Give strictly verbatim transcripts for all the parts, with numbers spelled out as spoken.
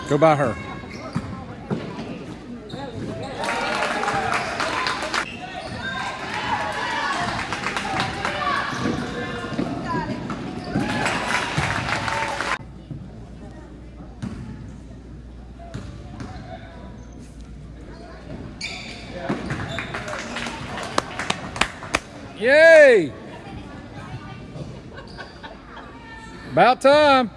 Go by her. Yay! About time.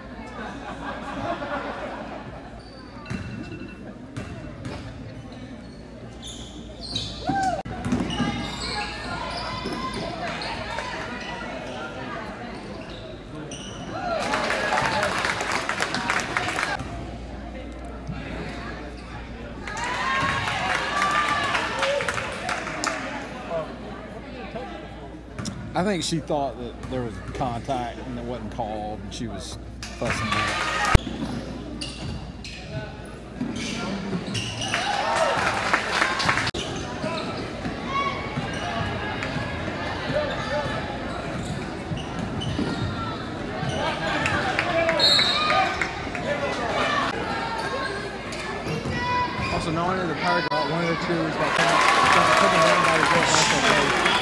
I think she thought that there was contact and it wasn't called, and she was fussing with it. Also, knowing in the paragraph, one of the two is got taken down by the girl.